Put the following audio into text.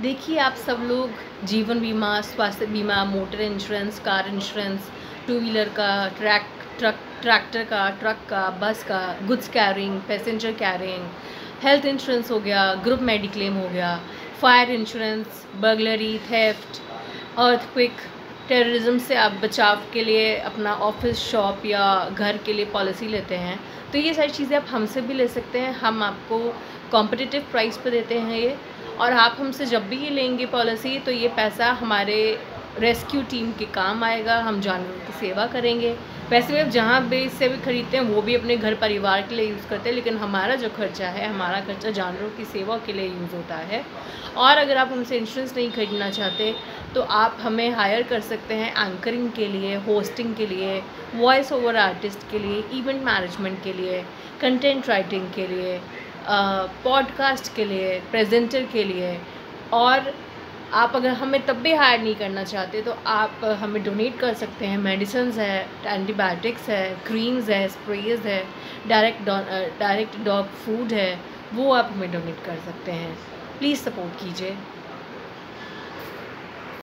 देखिए, आप सब लोग जीवन बीमा, स्वास्थ्य बीमा, motor insurance, car insurance, two wheeler का, ट्रैक्टर का, ट्रक का, बस का, goods carrying, passenger carrying, health insurance हो गया, ग्रुप मेडिक्लेम हो गया, fire insurance, burglary, theft, earthquake, terrorism से आप बचाव के लिए अपना ऑफिस, शॉप या घर के लिए पॉलिसी लेते हैं, तो ये सारी चीज़ें आप हमसे भी ले सकते हैं। हम आपको कॉम्पिटिटिव प्राइस पे देते हैं ये, और आप हमसे जब भी ये लेंगे पॉलिसी, तो ये पैसा हमारे रेस्क्यू टीम के काम आएगा। हम जानवरों की सेवा करेंगे। वैसे भी आप जहाँ भी इससे भी ख़रीदते हैं वो भी अपने घर परिवार के लिए यूज़ करते हैं, लेकिन हमारा जो खर्चा है, हमारा खर्चा जानवरों की सेवा के लिए यूज़ होता है। और अगर आप हमसे इंश्योरेंस नहीं खरीदना चाहते, तो आप हमें हायर कर सकते हैं एंकरिंग के लिए, होस्टिंग के लिए, वॉइस ओवर आर्टिस्ट के लिए, इवेंट मैनेजमेंट के लिए, कंटेंट राइटिंग के लिए, पॉडकास्ट के लिए, प्रेजेंटर के लिए। और आप अगर हमें तब भी हायर नहीं करना चाहते, तो आप हमें डोनेट कर सकते हैं। मेडिसिन्स है, एंटीबायोटिक्स है, क्रीम्स है, स्प्रेज है, डायरेक्ट डॉग फूड है, वो आप हमें डोनेट कर सकते हैं। प्लीज़ सपोर्ट कीजिए।